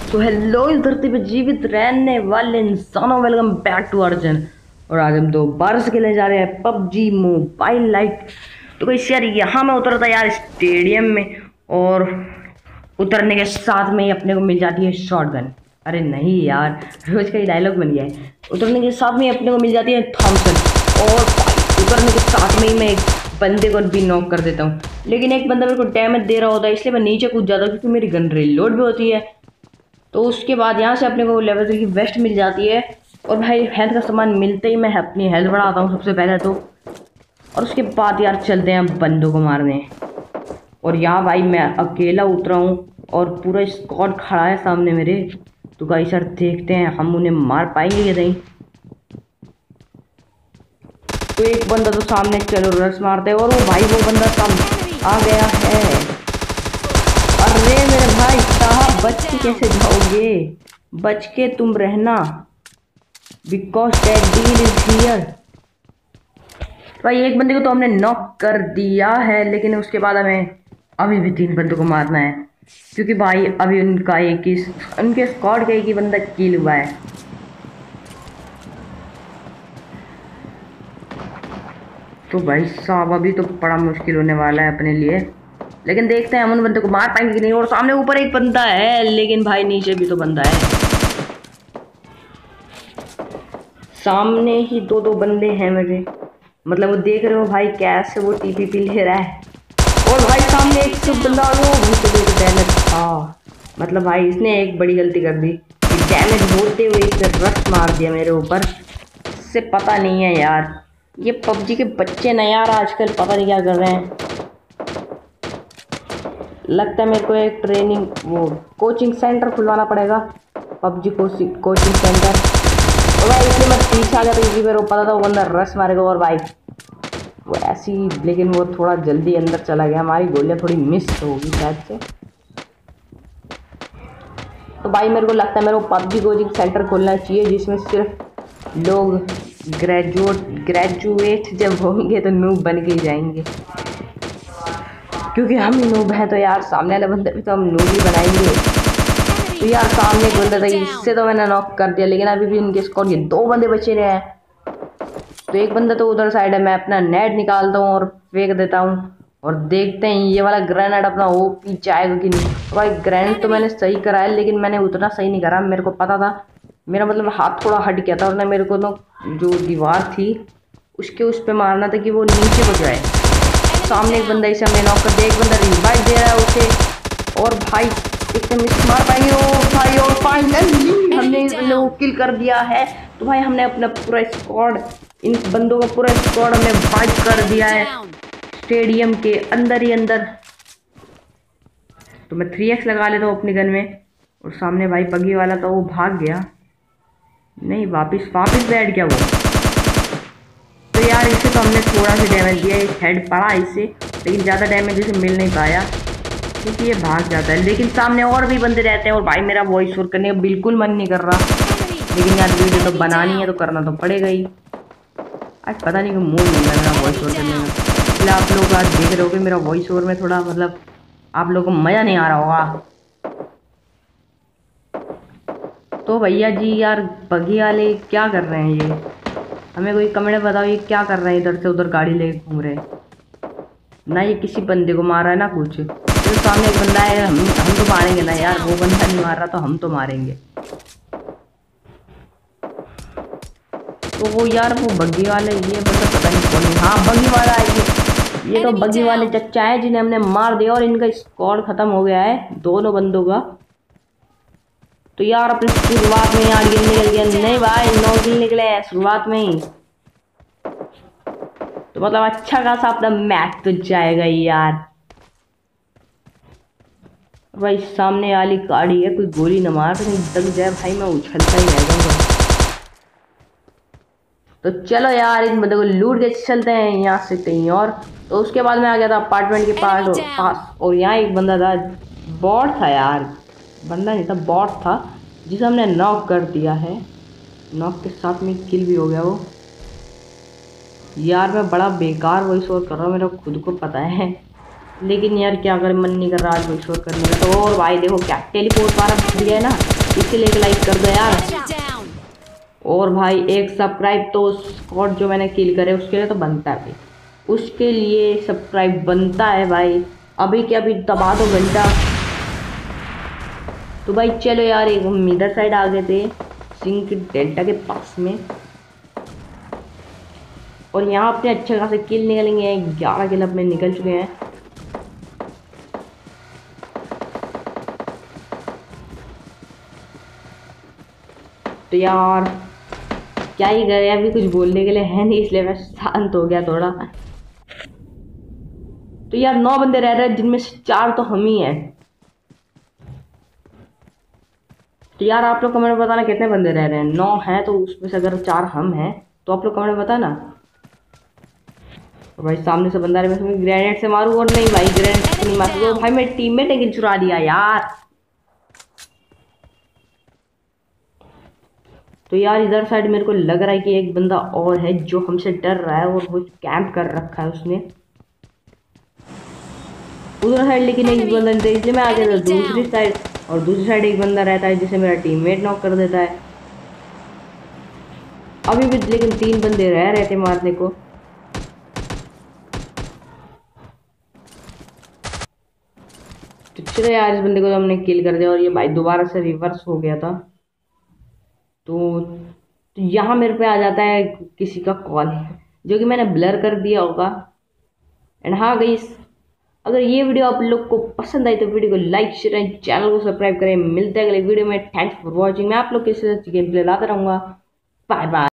तो हेलो, इस धरती पे जीवित रहने वाले इंसानों, वेलकम बैक टू अर्जन। और आज हम दोबारा से खेलने जा रहे हैं पबजी मोबाइल लाइट। तो कोई यार यहाँ मैं उतरा था यार स्टेडियम में, और उतरने के साथ में ही अपने को मिल जाती है शॉटगन। अरे नहीं यार, रोज का ही डायलॉग बन गया है। उतरने के साथ में ही अपने को मिल जाती है थॉमसन, और उतरने के साथ में ही मैं एक बंदे को भी नॉक कर देता हूँ। लेकिन एक बंदा मेरे को डैमेज दे रहा होता है, इसलिए मैं नीचे कूद जाता हूँ क्योंकि मेरी गन रिलोड भी होती है। तो उसके बाद यहाँ से अपने को लेवल 3 की वेस्ट मिल जाती है, और भाई हेल्थ का सामान मिलते ही मैं अपनी हेल्थ बढ़ाता हूँ सबसे पहले तो। और उसके बाद यार चलते हैं बंदों को मारने। और यहाँ भाई मैं अकेला उतरा हूँ और पूरा स्क्वाड खड़ा है सामने मेरे। तो गाइस यार देखते हैं हम उन्हें मार पाएंगे या नहीं। तो एक बंदा तो सामने, चलो रस मारते हैं। और वो भाई वो बंदा सामने आ गया है। अरे मेरे भाई साहब, बच के कैसे जाओगे? बच के तुम रहना, because that deal is here. भाई एक बंदे को तो हमने नॉक कर दिया है, लेकिन उसके बाद हमें अभी भी 3 बंदों को मारना है, क्योंकि भाई अभी उनके स्क्वाड का एक ही बंदा किल हुआ है। तो भाई साहब अभी तो बड़ा मुश्किल होने वाला है अपने लिए, लेकिन देखते हैं हम उन बंदे को मार पाएंगे कि नहीं। और सामने ऊपर एक बंदा है, लेकिन भाई नीचे भी तो बंदा है। सामने ही दो बंदे हैं मेरे, मतलब वो देख रहे हो भाई कैसे वो टीपीपी ले रहा है। और भाई सामने एक बंदा डैमेज था, मतलब भाई इसने एक बड़ी गलती कर दी, डैमेज होते हुए इसने रश मार दिया मेरे ऊपर। इससे पता नहीं है यार, ये पबजी के बच्चे ना यार आजकल पता नहीं क्या कर रहे हैं। लगता है मेरे को एक ट्रेनिंग कोचिंग सेंटर खुलवाना पड़ेगा, पबजी कोचिंग सेंटर। और भाई इसलिए मैं पीछे आ गया था क्योंकि मेरे को पता था वो बंदा रश मारेगा। और भाई वो ऐसी, लेकिन वो थोड़ा जल्दी अंदर चला गया, हमारी गोलियां थोड़ी मिस होगी शायद से। तो भाई मेरे को लगता है मेरे को पबजी कोचिंग सेंटर खोलना चाहिए, जिसमें सिर्फ लोग ग्रेजुएट जब होंगे तो नूब बन के ही जाएंगे, क्योंकि हम ही नूब हैं। तो यार सामने वाले बंदे भी तो हम नूब ही बनाएंगे। तो यार सामने एक बंदा था, इससे तो मैंने नॉक कर दिया, लेकिन अभी भी उनके स्क्वाड के 2 बंदे बचे रहे हैं। तो एक बंदा तो उधर साइड है, मैं अपना नेट निकालता हूँ और फेंक देता हूँ, और देखते हैं ये वाला ग्रेनेड अपना ओपी जाएगा कि नहीं। तो भाई ग्रेनेड तो मैंने सही करा है, लेकिन मैंने उतना सही नहीं करा। मेरे को पता था, मेरा मतलब हाथ थोड़ा हट गया था, और मेरे को तो जो दीवार थी उसके उस पर मारना था कि वो नीचे को जाए। सामने एक बंदा, इसे हमें नॉक कर दिया, एक बंदा रिवाइव दे रहा है उसे। और भाई देखते हैं मिस मार पाएंगे। ओ भाई, और फाइनली हमने इस बंदे को किल कर दिया है। तो भाई हमने अपना पूरा स्क्वाड, इन बंदों का पूरा स्क्वाड हमने वाइप कर दिया है स्टेडियम के अंदर ही अंदर। तो मैं 3x लगा लेता हूँ अपनी गन में। और सामने भाई बगी वाला था, वो भाग गया, नहीं वापिस बैठ गया वो। तो यार इसे तो हमने थोड़ा सा डैमेज दिया, एक हेड पड़ा इससे, लेकिन ज़्यादा डैमेज इसे मिल नहीं पाया क्योंकि ये भाग जाता है। लेकिन सामने और भी बंदे रहते हैं, और भाई मेरा वॉइस ओवर करने का बिल्कुल मन नहीं कर रहा, लेकिन यार वीडियो तो बनानी है तो करना तो पड़ेगा ही। आज पता नहीं कि मूड नहीं लग रहा वॉइस ओवर करने का, इसलिए आप लोग आज देख रहे हो कि मेरा वॉइस ओवर में थोड़ा मतलब आप लोगों को मज़ा नहीं आ रहा होगा। तो भैया जी यार बगी वाले क्या कर रहे हैं ये? हमें कोई कमेंट बताओ, ये क्या कर रहे हैं? इधर से उधर गाड़ी लेके घूम रहे हैं ना, ये किसी बंदे को मार रहा है ना कुछ। तो सामने एक बंदा है, हम तो मारेंगे ना यार, वो बंदा नहीं मार रहा तो हम तो मारेंगे। तो वो यार वो बग्गी वाले, ये बंदा पता नहीं कौन है। हाँ बग्गी वाला है ये तो बग्गी वाले चच्चा है जिन्हें हमने मार दिया, और इनका स्क्वाड खत्म हो गया है दोनों बंदों का। तो यार अपनी शुरुआत में यार गिल निकल गया, नहीं भाई 9 गिल निकले हैं शुरुआत में ही, तो मतलब अच्छा खासा अपना मैच तो जाएगा यार। भाई सामने वाली गाड़ी है, कोई गोली न मार कहीं दब जाए भाई, मैं उछलता ही रह जाऊंगा। तो चलो यार इन बंदों को लूट के चलते हैं यहाँ से कहीं और। तो उसके बाद में आ गया था अपार्टमेंट के पास, और यहाँ एक बंदा था, बॉट था यार, बंदा नहीं था बॉट था, जिसे हमने नॉक कर दिया है। नॉक के साथ में किल भी हो गया वो। यार मैं बड़ा बेकार वॉइस ओवर कर रहा हूँ, मेरा खुद को पता है, लेकिन यार क्या करें, मन नहीं कर रहा आज वॉइस ओवर करने का। तो और भाई देखो क्या टेलीपोर्ट वाला दिया है ना, इसके लिए एक लाइक कर दो यार। Enemy down. और भाई एक सब्सक्राइब तो स्क्वाड जो मैंने किल करे उसके लिए तो बनता है भाई, उसके लिए सब्सक्राइब बनता है भाई। अभी क्या अभी दबा दो घंटा। तो भाई चलो यार, एक हम इधर साइड आ गए थे सिंक डेल्टा के पास में, और यहाँ अपने अच्छे खासे किल निकलेंगे। 11 किल अपने निकल चुके हैं। तो यार क्या ही करे, अभी कुछ बोलने के लिए है नहीं, इसलिए मैं शांत हो गया थोड़ा। तो यार 9 बंदे रह रहे हैं, जिनमें से 4 तो हम ही हैं। तो यार आप लोग कमेंट में बताना कितने बंदे रह रहे हैं। 9 हैं तो उसमें से अगर 4 हम हैं तो आप लोग कमेंट में बताना। और भाई सामने से बंदा है, मैं तुम्हें ग्रेनेड से मारूं, और नहीं भाई ग्रेनेड से नहीं मारूंगा भाई, मेरे टीममेट ने किल चुरा दिया यार। तो यार इधर साइड मेरे को लग रहा है कि एक बंदा और है जो हमसे डर रहा है, और वो कैंप कर रखा है उसने उधर साइड, लेकिन एक बंदा नहीं था इसलिए मैं आ गया था दूसरी साइड। और दूसरी साइड एक बंदा रहता है जिसे मेरा टीममेट नॉक कर देता है। अभी भी लेकिन 3 बंदे रह रहे थे मारने को। तो चलो यार इस बंदे को तो हमने किल कर दिया, और ये भाई दोबारा से रिवर्स हो गया था। तो यहाँ मेरे पे आ जाता है किसी का कॉल, जो कि मैंने ब्लर कर दिया होगा। एंड हाँ गाइस, अगर ये वीडियो आप लोग को पसंद आई तो वीडियो को लाइक शेयर एंड चैनल को सब्सक्राइब करें। मिलते हैं अगले वीडियो में। Thanks for watching. मैं आप लोग के साथ गेम प्ले लाता रहूँगा। Bye bye.